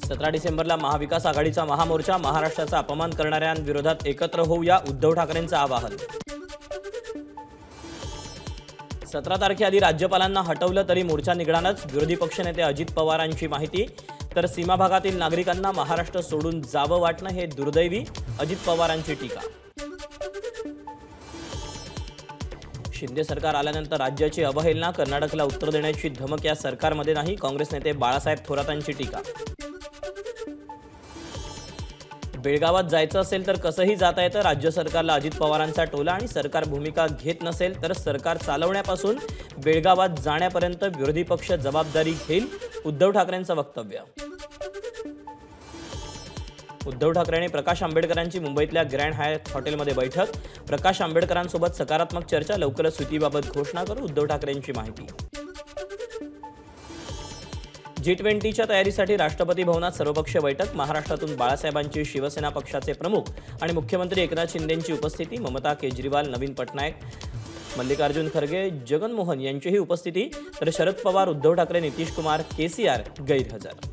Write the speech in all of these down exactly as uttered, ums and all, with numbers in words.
सतरा डिसेंबरला महाविकास आघाडीचा महामोर्चा, महाराष्ट्राचा अपमान करणाऱ्यांविरोधात एकत्र होऊया, उद्धव ठाकरेंचं आवाहन। सतरा तारखेआधी राज्यपालांना हटवलं तरी मोर्चा निघणारच, विरोधी पक्षनेते अजित पवारांची माहिती। तर सीमा भागातील नागरिकांना महाराष्ट्र सोडून जावं वाटणं हे दुर्दैवी, अजित पवारांची टीका। शिंदे सरकार आल्यानंतर राज्याची अवहेलना, कर्नाटकला उत्तर देण्याची धमक या सरकारमध्ये नाही, काँग्रेस नेते बाळासाहेब थोरातांची टीका। बेळगावात जायचं असेल तर कसंही जाता येतं, राज्य सरकारला अजित पवारांचा टोला आणि सरकार भूमिका घेत नसेल तर सरकार चालवण्यापासून बेळगावात जाण्यापर्यंत विरोधी पक्ष जबाबदारी घेईल, उद्धव ठाकरेंचं वक्तव्य। उद्धव ठाकरे आणि प्रकाश आंबेडकरांची मुंबईतल्या ग्रँड हायट हॉटेलमध्ये बैठक, प्रकाश आंबेडकरांसोबत सकारात्मक चर्चा, लवकरच युतीबाबत घोषणा करू, उद्धव ठाकरेंची माहिती। जी ट्वेंटीच्या तयारीसाठी राष्ट्रपती भवनात सर्वपक्षीय बैठक, महाराष्ट्रातून बाळासाहेबांची शिवसेना पक्षाचे प्रमुख आणि मुख्यमंत्री एकनाथ शिंदेंची उपस्थिती, ममता केजरीवाल, नवीन पटनायक, मल्लिकार्जुन खरगे, जगनमोहन यांचीही उपस्थिती, तर शरद पवार, उद्धव ठाकरे, नितीश कुमार, केसीआर गैरहजर।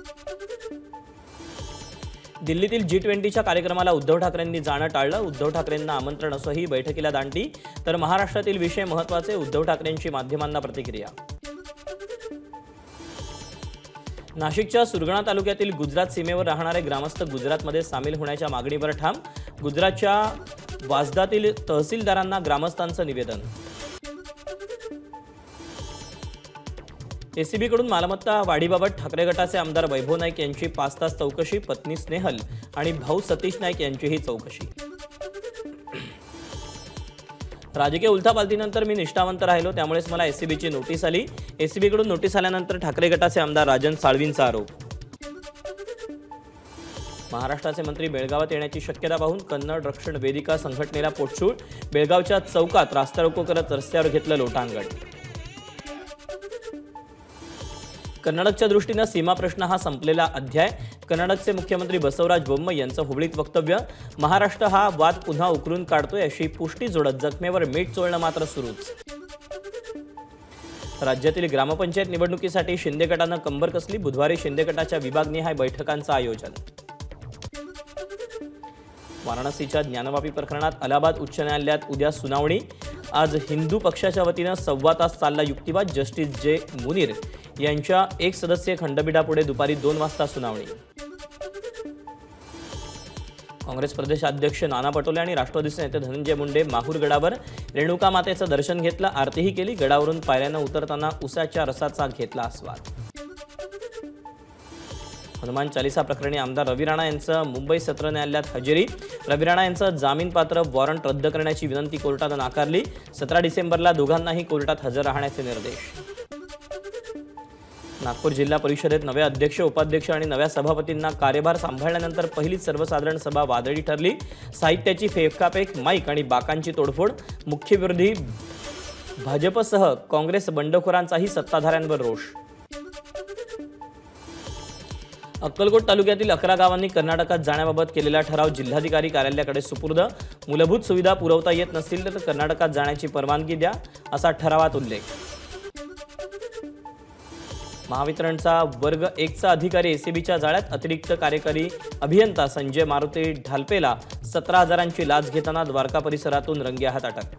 दिल्लीतील जी ट्वेंटीच्या कार्यक्रमाला उद्धव ठाकरेंनी जाणं टाळलं, उद्धव ठाकरेंना आमंत्रण असूनही बैठकीला दांडी, तर महाराष्ट्रातील विषय महत्त्वाचे, उद्धव ठाकरेंची माध्यमांना प्रतिक्रिया। नाशिकच्या सुरगाणा तालुक्यातील गुजरात सीमेवर राहणारे ग्रामस्थ गुजरातमध्ये सामील होण्याच्या मागणीवर ठाम, गुजरातच्या वाजदातील तहसीलदारांना ग्रामस्थांचं निवेदन। एसीबीकडून मालमत्ता वाढीबाबत ठाकरे गटाचे आमदार वैभव नाईक यांची पाच तास चौकशी, पत्नी स्नेहल आणि भाऊ सतीश नाईक यांचीही चौकशी। राजकीय उलथापालथीनंतर मी निष्ठावंत राहिलो, त्यामुळेच मला एसीबीची नोटीस आली, एसीबीकडून नोटीस आल्यानंतर ठाकरे गटाचे आमदार राजन साळवींचा आरोप। महाराष्ट्राचे मंत्री बेळगावात येण्याची शक्यता पाहून कन्नड रक्षण वेदिका संघटनेला पोटशूळ, बेळगावच्या चौकात रास्ता रोको करत रस्त्यावर घेतलं लोटांगण। कर्नाटकच्या दृष्टीनं सीमा प्रश्न हा संपलेला अध्याय, कर्नाटकचे मुख्यमंत्री बसवराज बोम्मई यांचं हुबळीत वक्तव्य, महाराष्ट्र हा वाद पुन्हा उकरून काढतोय अशी पुष्टी जोडत जखमेवर मीठ चोळणं मात्र सुरूच। राज्यातील ग्रामपंचायत निवडणुकीसाठी शिंदे गटानं कंबर कसली, बुधवारी शिंदे गटाच्या विभागनिहाय बैठकांचं आयोजन। वाराणसीच्या ज्ञानवापी प्रकरणात अलाहाबाद उच्च न्यायालयात उद्या सुनावणी, आज हिंदू पक्षाच्या वतीनं सव्वा तास चालला युक्तिवाद, जस्टिस जे मुनीर यांच्या एक सदस्यीय खंडपीठापुढे दुपारी दोन वाजता सुनावणी। काँग्रेस प्रदेशाध्यक्ष नाना पटोले आणि राष्ट्रवादीचे नेते धनंजय मुंडे माहूर गडावर रेणुका मातेचं दर्शन घेतलं, आरतीही केली, गडावरून पायऱ्यानं उतरताना उसाच्या रसाचा घेतला आस्वाद। हनुमान चालीसा प्रकरणी आमदार रवी राणा यांचं मुंबई सत्र न्यायालयात हजेरी, रवी राणा यांचं जामीनपात्र वॉरंट रद्द करण्याची विनंती कोर्टानं नाकारली, सतरा डिसेंबरला दोघांनाही कोर्टात हजर राहण्याचे निर्देश। नागपूर जिल्हा परिषदेत नवे अध्यक्ष, उपाध्यक्ष आणि नव्या सभापतींना कार्यभार सांभाळल्यानंतर पहिलीच सर्वसाधारण सभा वादळी ठरली, साहित्याची फेकाफेक, माईक आणि बाकांची तोडफोड, मुख्य विरोधी भाजपसह काँग्रेस बंडखोरांचाही सत्ताधाऱ्यांवर रोष। अक्कलकोट तालुक्यातील अकरा गावांनी कर्नाटकात जाण्याबाबत केलेला ठराव जिल्हाधिकारी कार्यालयाकडे सुपूर्द, मूलभूत सुविधा पुरवता येत नसतील तर कर्नाटकात जाण्याची परवानगी द्या, असा ठरावात उल्लेख। महावितरणचा वर्ग एकचा अधिकारी एसीबीच्या जाळ्यात, अतिरिक्त कार्यकारी अभियंता संजय मारुती ढालपेला सतरा हजारांची लाच घेताना द्वारका परिसरातून रंगेहात अटक।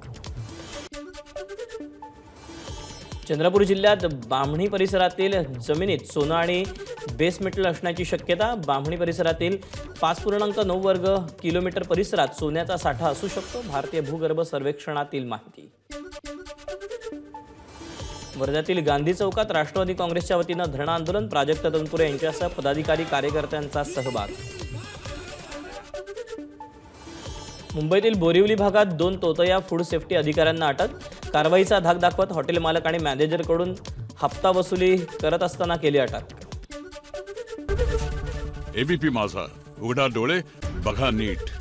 चंद्रपूर जिल्ह्यात बामणी परिसरातील जमिनीत सोनं आणि बेस मेटल असण्याची शक्यता, बामणी परिसरातील पाच पूर्णांक नऊ वर्ग किलोमीटर परिसरात सोन्याचा साठा असू शकतो, भारतीय भूगर्भ सर्वेक्षणातील माहिती। वर्ध्यातील गांधी चौकात राष्ट्रवादी काँग्रेसच्या वतीनं धरणं आंदोलन, प्राजक्त तनपुरे यांच्यासह पदाधिकारी कार्यकर्त्यांचा सहभाग। मुंबईतील बोरिवली भागात दोन तोतया फूड सेफ्टी अधिकाऱ्यांना अटक, कारवाईचा धाक दाखवत हॉटेल मालक आणि मॅनेजरकडून हप्ता वसुली करत असताना केली अटक। एबीपी माझा, उघडा डोळे बघा नीट।